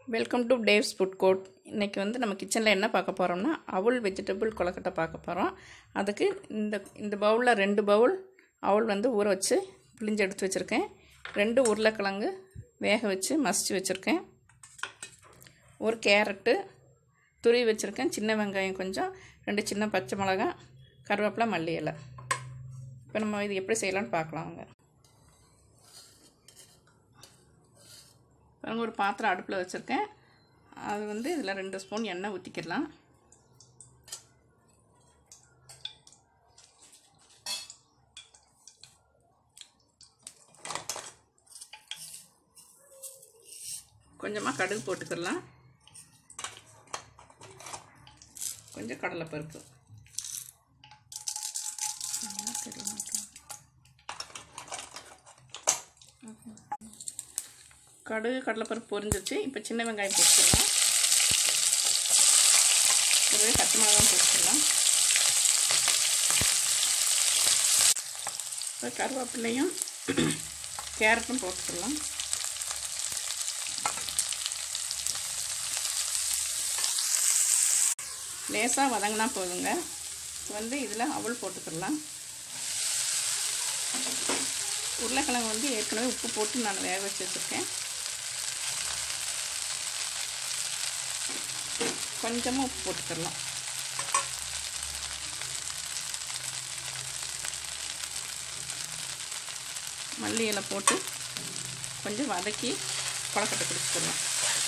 Welcome to Dave's food court. இன்றைக்கி நம்ம கிச்சனில் என்ன பார்க்க போகிறோம்னா அவல் வெஜிடபிள் கொலக்கட்டை பார்க்க போகிறோம். அதுக்கு இந்த பவுலில் 2 பவுல் அவல் ஊற வச்சு பிழிஞ்சு எடுத்து வச்சுருக்கேன். 2 உருளைக்கிழங்கு வேக வச்சு மசிச்சு வச்சுருக்கேன். ஒரு கேரட்டு துருவி வச்சுருக்கேன். சின்ன வெங்காயம் கொஞ்சம், 2 சின்ன பச்சை மிளகாய், கருவேப்பிலை, மல்லி இலை. இப்போ நம்ம இது எப்படி செய்யலான்னு பார்க்கலாங்க. ஒரு பாத்திரம் அடுப்பில் வச்சுருக்கேன். அது இதில் 2 ஸ்பூன் எண்ணெய் ஊற்றிக்கிடலாம். கொஞ்சமாக கடுகு போட்டுக்கிடலாம். கொஞ்சம் கடலைப்பருப்பு. கடுகு கடலைப்பருப்பு பொரிஞ்சிருச்சு. இப்போ சின்ன வெங்காயம் போட்டுக்கலாம். ஒரு பச்சை மிளகாய் போட்டுக்கலாம். இப்போ கருவேப்பிலையும் கேரட்டும் போட்டுக்கலாம். லேசாக வதங்கினா போதுங்க. இதில் அவல் போட்டுக்கலாம். உருளைக்கிழங்கு ஏற்கனவே உப்பு போட்டு நான் வேக வச்சு வச்சுருக்கேன். கொஞ்சமாக உப்பு போட்டுக்கலாம். மல்லி இலை போட்டு கொஞ்சம் வதக்கி கொலக்கட்டை பிடிச்சிக்கலாம்.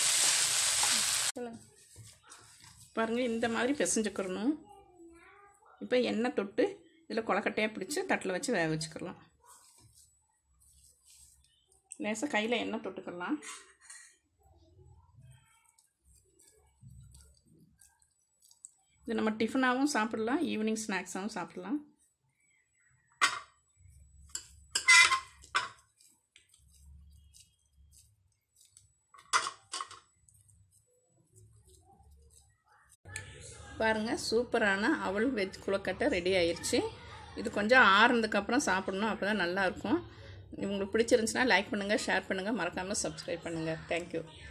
பாருங்கள், இந்த மாதிரி பிசைஞ்சுக்கிறணும். இப்போ எண்ணெய் தொட்டு இதில் கொலக்கட்டையாக பிடிச்சி தட்டில் வச்சு வேக வச்சுக்கலாம். லேசாக கையில் எண்ணெய் தொட்டுக்கலாம். இது நம்ம டிஃபனாகவும் சாப்பிடலாம், ஈவினிங் ஸ்நாக்ஸாகவும் சாப்பிடலாம். பாருங்கள், சூப்பரான அவல் வெஜ் கொலக்கட்டை ரெடி ஆயிடுச்சு. இது கொஞ்சம் ஆறுனதுக்கப்புறம் சாப்பிடணும், அப்போ தான் நல்லாயிருக்கும். உங்களுக்கு பிடிச்சிருந்துச்சுன்னா லைக் பண்ணுங்கள், ஷேர் பண்ணுங்கள், மறக்காமல் சப்ஸ்கிரைப் பண்ணுங்கள். தேங்க்யூ.